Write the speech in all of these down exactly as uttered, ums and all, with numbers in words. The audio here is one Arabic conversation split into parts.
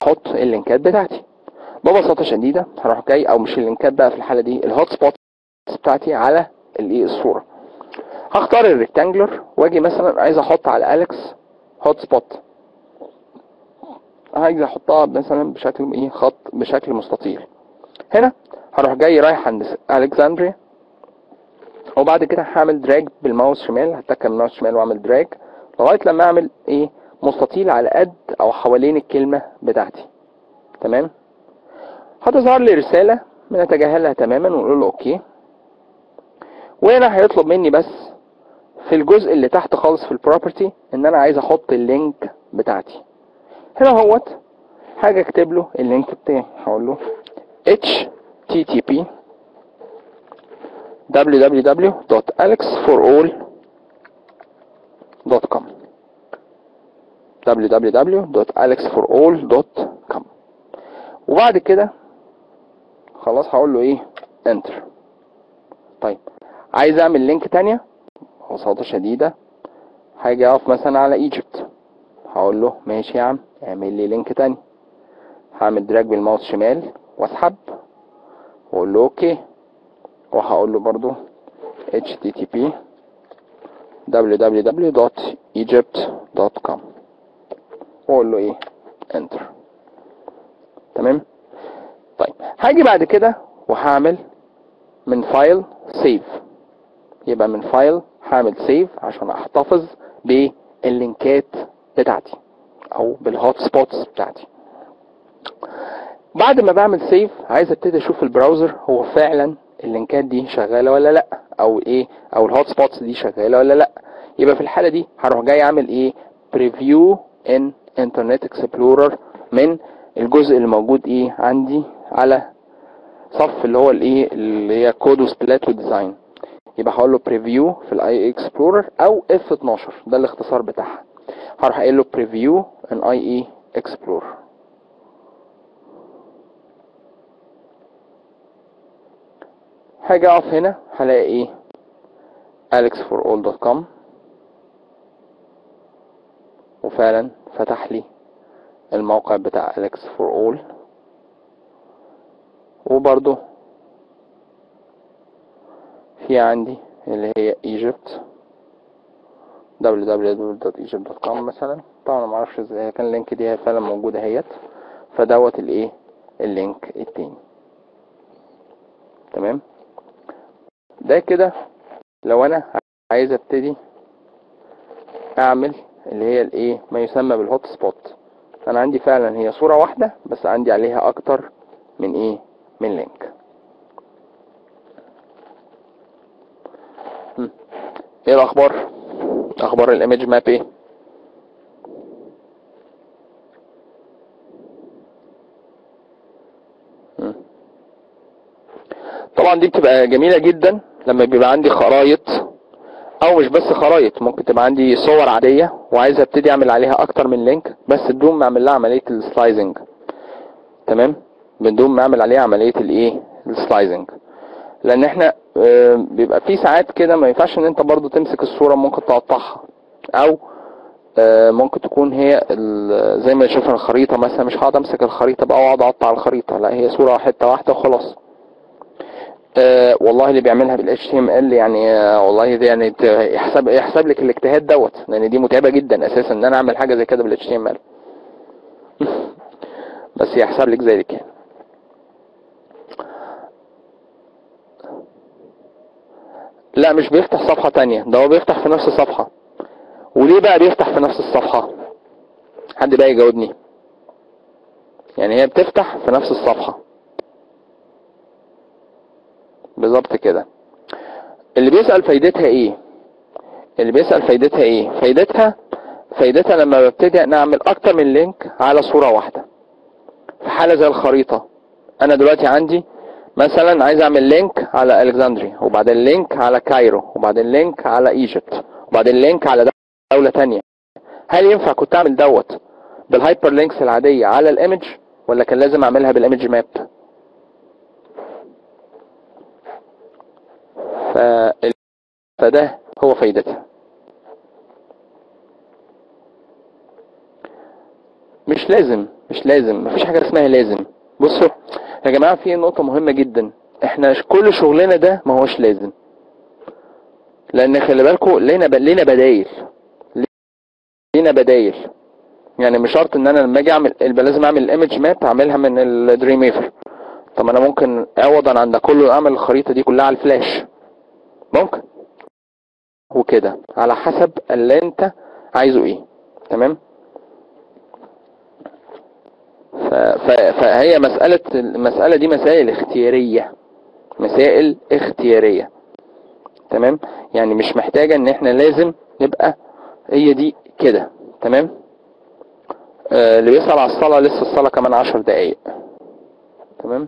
احط اللينكات بتاعتي ببساطه شديده. هروح جاي، او مش اللينكات بقى في الحاله دي، الهوت سبوت بتاعتي على الايه الصوره. هختار الريكتانجلر واجي مثلا عايز احط على اليكس هوت سبوت، عايز احطها مثلا بشكل ايه خط بشكل مستطيل. هنا هروح جاي رايح عند الكسندريا، وبعد كده هعمل دراج بالماوس شمال، هتكم الماوس شمال واعمل دراج لغايه لما اعمل ايه مستطيل على قد او حوالين الكلمه بتاعتي. تمام. هتظهر لي رساله بنتجاهلها تماما ونقول له اوكي. وهنا هيطلب مني بس في الجزء اللي تحت خالص في البروبرتي ان انا عايز احط اللينك بتاعتي. هنا اهوت حاجه اكتب له اللينك بتاعي، هقول له اتش تي تي بي دبليو دبليو دبليو دوت اليكس فور اول دوت كوم دبليو دبليو دبليو دوت اليكس فور اول دوت كوم. وبعد كده خلاص هقول له ايه انتر. طيب عايز اعمل لينك تانية ببساطة شديدة، هاجي اقف مثلا على ايجيبت، هقول له ماشي يا عم اعمل لي لينك تاني. هعمل دراج بالماوس شمال واسحب واقول له اوكي، وهقول له برضو اتش تي تي بي دبليو دبليو دبليو دوت ايجيبت دوت كوم واقول له ايه انتر. تمام. طيب هاجي بعد كده وهعمل من فايل سيف، يبقى من فايل هعمل سيف عشان احتفظ باللينكات بتاعتي او بالهوت سبوتس بتاعتي. بعد ما بعمل سيف عايز ابتدي اشوف البراوزر هو فعلا اللينكات دي شغاله ولا لا، او ايه او الهوت سبوتس دي شغاله ولا لا. يبقى في الحاله دي هروح جاي اعمل ايه بريفيو ان انترنت اكسبلورر من الجزء اللي موجود ايه عندي على صف اللي هو الايه اللي هي كود وسبلات وديزاين. يبقى هقول له بريفيو في الاي اكسبلورر او اف اتناشر ده الاختصار بتاعها. هروح قايل له بريفيو ان اي اي اكسبلورر. هاجي اقف هنا هلاقي ايه اليكس فور اول دوت كوم، وفعلا فتح لي الموقع بتاع اليكس فور اول. وبرضو في عندي اللي هي ايجيبت دبليو دبليو دبليو دوت ايجيبت دوت كوم مثلا. طبعا ما اعرفش ازاي كان اللينك دي فعلا موجوده اهيت، فدوت الايه اللينك التاني. تمام. ده كده لو انا عايز ابتدي اعمل اللي هي الايه ما يسمى بالهوت سبوت. انا عندي فعلا هي صورة واحدة بس عندي عليها اكتر من ايه من لينك. م. ايه الاخبار؟ اخبار الايمج ماب ايه؟ م. طبعا دي بتبقى جميلة جدا لما بيبقى عندي خرايط، او مش بس خرايط، ممكن تبقى عندي صور عادية وعايز ابتدي اعمل عليها اكتر من لينك بس بدون ما اعمل لها عملية السلايزنج. تمام. بدون ما اعمل عليها عملية الايه السلايزنج، لان احنا بيبقى في ساعات كده ما ينفعش ان انت برضو تمسك الصورة، ممكن تقطعها، او ممكن تكون هي زي ما نشوف الخريطة مثلا، مش هقعد امسك الخريطة بقى واقعد اقطع الخريطة، لا هي صورة حتة واحدة وخلاص. أه والله اللي بيعملها بال إتش تي إم إل يعني أه والله دي يعني يحسب يحسب لك الاجتهاد دوت، لان دي متعبة جدا اساسا ان انا اعمل حاجة زي كده بال إتش تي إم إل بس يحسب لك ذلك يعني. لا مش بيفتح صفحة تانية، ده هو بيفتح في نفس الصفحة. وليه بقى بيفتح في نفس الصفحة؟ حد بقى يجاوبني. يعني هي بتفتح في نفس الصفحة بالظبط كده. اللي بيسأل فايدتها ايه اللي بيسأل فايدتها ايه فايدتها فايدتها لما ببتدي نعمل اكتر من لينك على صورة واحدة. في حالة زي الخريطة، انا دلوقتي عندي مثلا عايز اعمل لينك على الكسندريا، وبعدين لينك على كايرو، وبعدين لينك على ايجيبت، وبعدين لينك على دولة تانية. هل ينفع كنت اعمل دوت بالهايبر لينكس العادية على الايمج، ولا كان لازم اعملها بالايمج ماب؟ ف... فده هو فايدتها. مش لازم مش لازم مفيش حاجه اسمها لازم. بصوا يا جماعه، في نقطه مهمه جدا، احنا كل شغلنا ده ما هوش لازم، لان خلي بالكم لينا ب... لينا بدايل لينا بدايل يعني مش شرط ان انا لما اجي اعمل يبقى لازم اعمل الايمج ماب اعملها من الدريم ويفر. طب انا ممكن عوضا عن ده كله اعمل الخريطه دي كلها على الفلاش، ممكن، وكده على حسب اللي انت عايزه ايه. تمام. ف... ف... فهي مساله المساله دي مسائل اختياريه، مسائل اختياريه. تمام. يعني مش محتاجه ان احنا لازم نبقى هي دي كده. تمام. آه اللي بيسأل على الصلاه، لسه الصلاه كمان عشر دقايق. تمام.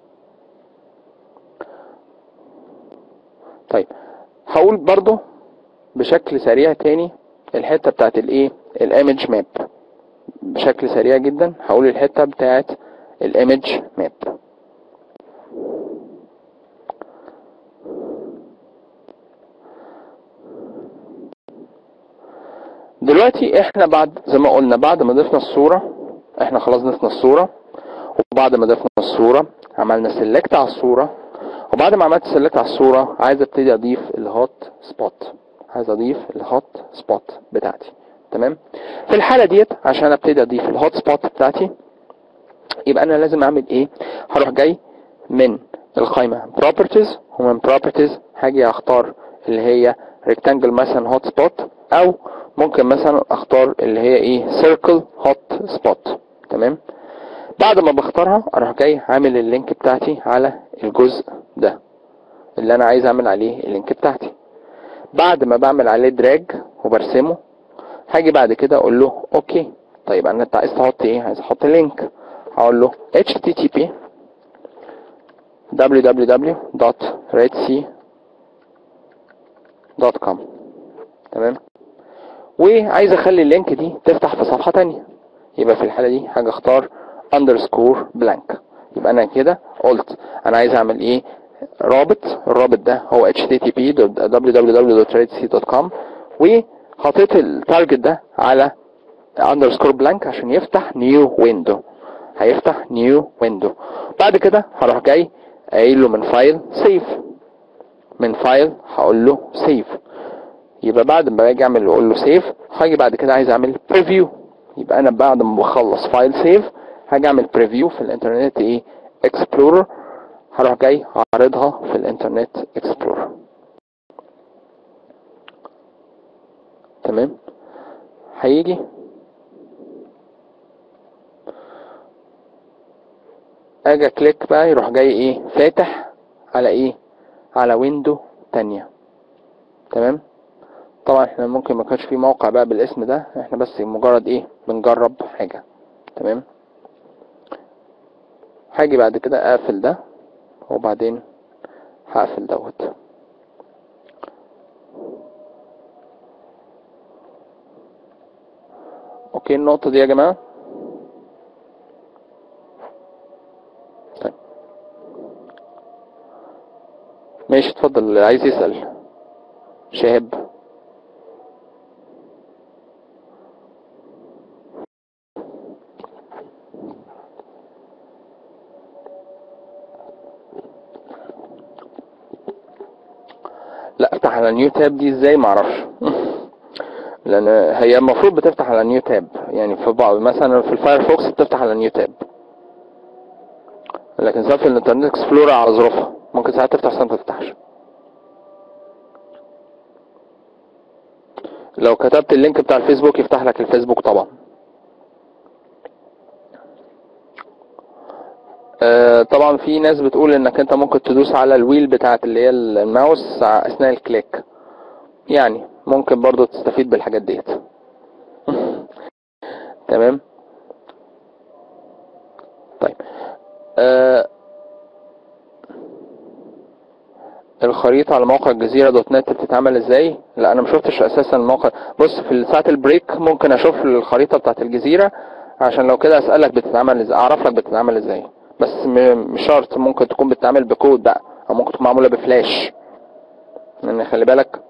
طيب هقول برضو بشكل سريع تاني الحته بتاعت الايه الايمج ماب، بشكل سريع جدا هقول الحته بتاعت الايمج ماب. دلوقتي احنا بعد زي ما قلنا بعد ما ضفنا الصوره، احنا خلاص ضفنا الصوره، وبعد ما ضفنا الصوره عملنا سيلكت على الصوره، وبعد ما عملت سيلكت على الصوره عايز ابتدي اضيف الهوت سبوت، عايز اضيف الهوت سبوت بتاعتي. تمام. في الحاله ديت عشان ابتدي اضيف الهوت سبوت بتاعتي يبقى انا لازم اعمل ايه؟ هروح جاي من القائمه properties، ومن properties هاجي اختار اللي هي rectangle مثلا hot spot، او ممكن مثلا اختار اللي هي ايه circle hot spot. تمام. بعد ما بختارها اروح جاي عامل اللينك بتاعتي على الجزء ده اللي انا عايز اعمل عليه اللينك بتاعتي. بعد ما بعمل عليه دراج وبرسمه هاجي بعد كده اقول له اوكي. طيب انا انت عايز تحط ايه؟ عايز احط لينك، هقول له اتش تي تي بي دبليو دبليو دبليو دوت ريد سي دوت كوم. تمام. وعايز اخلي اللينك دي تفتح في صفحه تانية، يبقى في الحاله دي حاجه اختار اندرسكور بلانك. يبقى انا كده قلت انا عايز اعمل ايه؟ رابط، الرابط ده هو اتش تي تي بي دبليو دبليو دبليو دوت ريد سي دوت كوم، وحطيت التارجت ده على اندرسكور بلانك عشان يفتح نيو ويندو، هيفتح نيو ويندو. بعد كده هروح جاي قايل له من فايل سيف، من فايل هقول له سيف. يبقى بعد ما باجي اعمل واقول له سيف هاجي بعد كده عايز اعمل بريفيو. يبقى انا بعد ما بخلص فايل سيف هاجي اعمل بريفيو في الانترنت ايه اكسبلورر، هروح جاي اعرضها في الانترنت اكسبلورر. تمام. هيجي اجي كليك بقى يروح جاي ايه فاتح على ايه على ويندو تانية. تمام. طبعا احنا ممكن ما كانش في موقع بقى بالاسم ده، احنا بس مجرد ايه بنجرب حاجة. تمام. هاجي بعد كده اقفل ده وبعدين هقفل دوت. اوكي النقطة دي يا جماعة. طيب ماشي، اتفضل عايز يسأل شهاب. لا افتح على نيو تاب دي ازاي معرفش لان هي المفروض بتفتح على نيو تاب، يعني في بعض مثلا في الفايرفوكس بتفتح على نيو تاب، لكن ساعات في الانترنت اكسبلورر على ظروفها ممكن ساعات تفتح ساعات ما تفتحش. لو كتبت اللينك بتاع الفيسبوك يفتح لك الفيسبوك طبعا. آه طبعا في ناس بتقول انك انت ممكن تدوس على الويل بتاعت اللي هي الماوس اثناء الكليك، يعني ممكن برضو تستفيد بالحاجات ديت تمام. طيب آه الخريطة على موقع الجزيرة دوت نت بتتعمل ازاي؟ لا انا مشوفتش اساسا الموقع. بص في ساعة البريك ممكن اشوف الخريطة بتاعت الجزيرة عشان لو كده اسألك بتتعمل ازاي، اعرف لك بتتعمل ازاي. بس مش شرط، ممكن تكون بتتعمل بكود بقى او ممكن تكون معمولة بفلاش، لان خلي بالك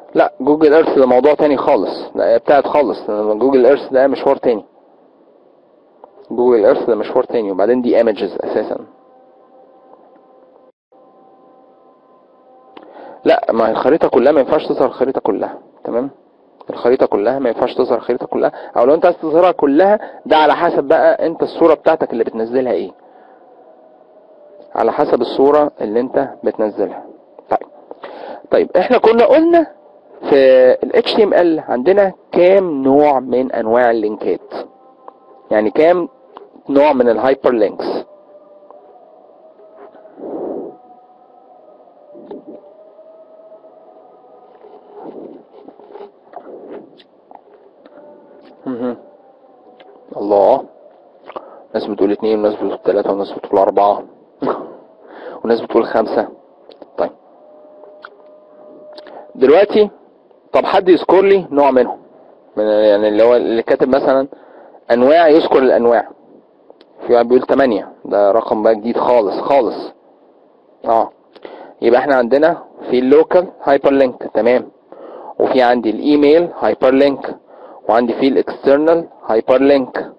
لا جوجل ايرث ده موضوع تاني خالص، ده بتاعت خالص. جوجل ايرث ده مشوار تاني. جوجل ايرث ده مشوار تاني، وبعدين دي ايمجز اساسا. لا ما هي الخريطه كلها ما ينفعش تظهر الخريطه كلها، تمام؟ الخريطه كلها ما ينفعش تظهر الخريطه كلها، او لو انت عايز تظهرها كلها ده على حسب بقى انت الصوره بتاعتك اللي بتنزلها ايه، على حسب الصوره اللي انت بتنزلها. طيب طيب احنا كنا قلنا في ال إتش تي إم إل عندنا كام نوع من انواع اللينكات، يعني كام نوع من الهايبر لينكس. الله، ناس بتقول اتنين وناس بتقول تلاتة وناس بتقول اربعة وناس بتقول خمسة. طيب دلوقتي طب حد يذكر لي نوع منهم، من يعني اللي هو اللي كاتب مثلا انواع يذكر الانواع. في واحد بيقول تمانية، ده رقم بقى جديد خالص خالص. اه يبقى احنا عندنا في اللوكال هايبر لينك، تمام، وفي عندي الايميل هايبر لينك، وعندي في الاكسترنال هايبر لينك،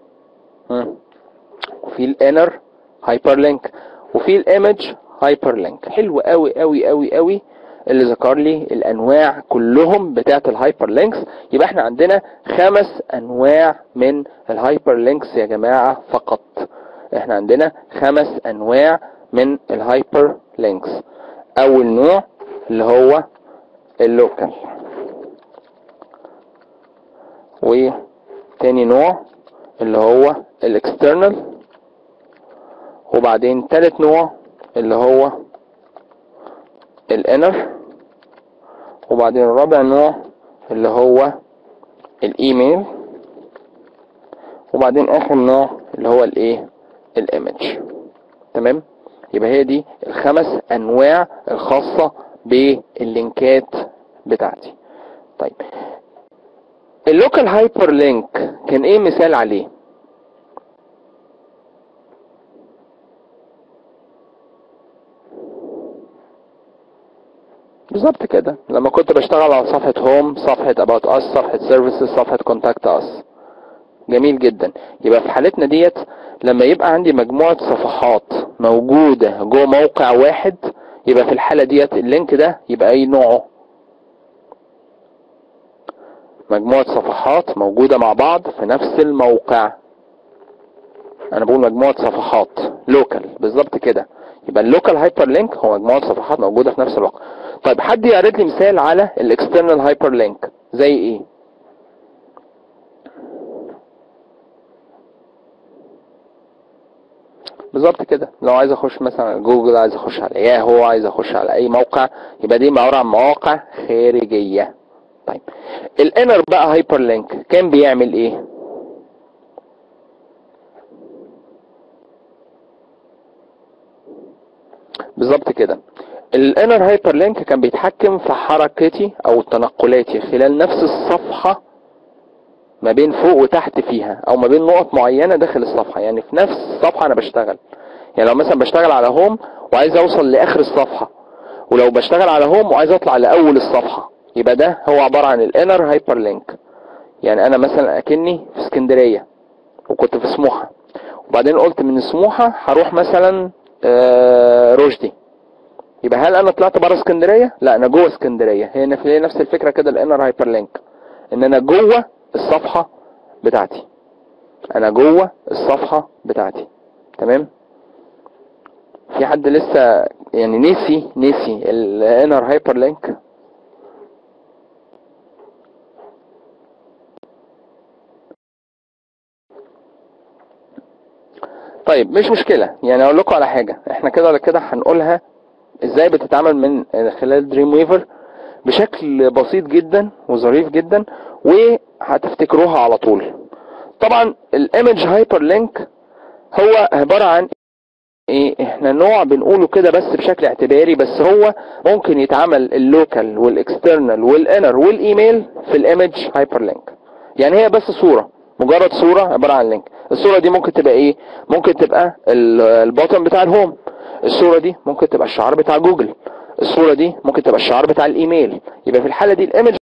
وفي الانر هايبر لينك، وفي الايمج هايبر لينك. حلو قوي قوي قوي قوي اللي ذكر لي الانواع كلهم بتاعه الهايبر لينكس. يبقى احنا عندنا خمس انواع من الهايبر لينكس يا جماعه فقط. احنا عندنا خمس انواع من الهايبر لينكس. اول نوع اللي هو اللوكال، وتاني نوع اللي هو الاكسترنال، وبعدين تالت نوع اللي هو الانر، وبعدين رابع نوع اللي هو الايميل، وبعدين اخر نوع اللي هو الايه الايمج. تمام، يبقى هي دي الخمس انواع الخاصة باللينكات بتاعتي. طيب اللوكال هايبر لينك كان ايه مثال عليه؟ بالظبط كده، لما كنت بشتغل على صفحة هوم، صفحة about us، صفحة services، صفحة contact us. جميل جدا. يبقى في حالتنا ديت لما يبقى عندي مجموعة صفحات موجودة جوه موقع واحد، يبقى في الحالة ديت اللينك ده يبقى اي نوعه؟ مجموعة صفحات موجودة مع بعض في نفس الموقع. انا بقول مجموعة صفحات لوكال، بالظبط كده. يبقى اللوكال هايبر لينك هو مجموعة صفحات موجودة في نفس الوقت. طيب حد يعرض لي مثال على الاكسترنال هايبر لينك زي ايه؟ بالظبط كده، لو عايز اخش مثلا على جوجل، عايز اخش على ياهو، عايز اخش على اي موقع، يبقى دي عباره عن مواقع خارجيه. طيب الانر بقى هايبر لينك كان بيعمل ايه؟ بالظبط كده، الانر هايبر لينك كان بيتحكم في حركتي او تنقلاتي خلال نفس الصفحه، ما بين فوق وتحت فيها، او ما بين نقط معينه داخل الصفحه. يعني في نفس الصفحه انا بشتغل، يعني لو مثلا بشتغل على هوم وعايز اوصل لاخر الصفحه، ولو بشتغل على هوم وعايز اطلع لاول الصفحه، يبقى ده هو عباره عن الانر هايبر لينك. يعني انا مثلا اكني في اسكندريه وكنت في سموحه، وبعدين قلت من سموحه هروح مثلا آه رشدي، يبقى هل انا طلعت بره اسكندريه؟ لا، انا جوه اسكندريه. هي نفس الفكره كده الانر هايبر لينك، ان انا جوه الصفحه بتاعتي، انا جوه الصفحه بتاعتي. تمام. في حد لسه يعني نسي نسي الانر هايبر لينك؟ طيب مش مشكله، يعني اقول لكم على حاجه، احنا كده ولا كده هنقولها ازاي بتتعامل من خلال دريم ويفر بشكل بسيط جدا وظريف جدا، وهتفتكروها على طول. طبعا الايمج هايبر لينك هو عباره عن ايه؟ احنا نوع بنقوله كده بس بشكل اعتباري، بس هو ممكن يتعمل اللوكال والاكسترنال والانر والايميل في الايمج هايبر لينك. يعني هي بس صوره، مجرد صوره عباره عن لينك. الصوره دي ممكن تبقى ايه؟ ممكن تبقى البوتن بتاع الهوم، الصوره دي ممكن تبقى الشعار بتاع جوجل، الصوره دي ممكن تبقى الشعار بتاع الايميل. يبقى في الحاله دي الايمج